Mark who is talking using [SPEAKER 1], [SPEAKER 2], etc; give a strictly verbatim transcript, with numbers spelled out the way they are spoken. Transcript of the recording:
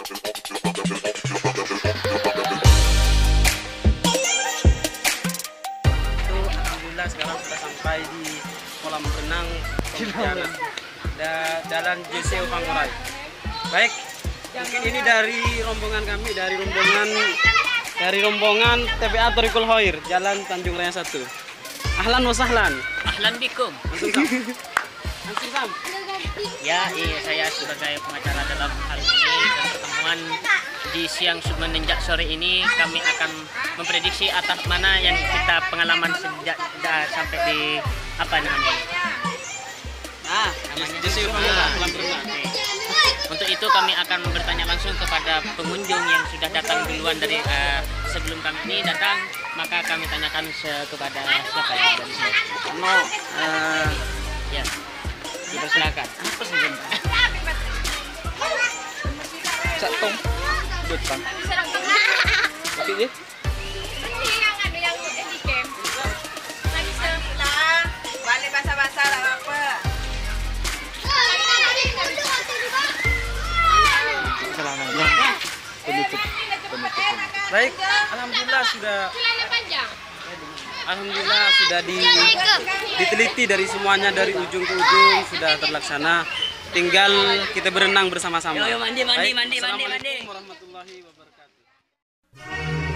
[SPEAKER 1] Alhamdulillah sekarang sudah sampai di kolam renang jalan Jalan J C Pangurain. Baik, mungkin ini dari rombongan kami, dari rombongan dari rombongan T B A Thoriqul Khair, Jalan Tanjung Raya satu. Ahlan wa sahlan.
[SPEAKER 2] Ahlan bikum.
[SPEAKER 1] Langsung sam. Langsung sam.
[SPEAKER 2] Ya, iya, saya sebagai pengacara dalam hal ini dan pertemuan di siang semenjak sore ini kami akan memprediksi atas mana yang kita pengalaman sejak da, sampai di apa namanya?
[SPEAKER 1] Ah,
[SPEAKER 2] namanya
[SPEAKER 1] J C Pangurain kolam renang.
[SPEAKER 2] Untuk itu kami akan bertanya langsung kepada pengunjung yang sudah datang duluan dari uh, sebelum kami ini datang, maka kami tanyakan kepada siapa yang ada di sini.
[SPEAKER 1] No, uh,
[SPEAKER 2] ya, dipersilakan. Apa sih?
[SPEAKER 1] Satong. Betul. Tapi dia penutup, penutup. Baik, alhamdulillah sudah alhamdulillah sudah di, diteliti dari semuanya, dari ujung ke ujung sudah terlaksana. Tinggal kita berenang bersama-sama.
[SPEAKER 2] Yo, yo, mandi, mandi,
[SPEAKER 1] Baik,
[SPEAKER 2] mandi, mandi, mandi.
[SPEAKER 1] Assalamualaikum warahmatullahi wabarakatuh.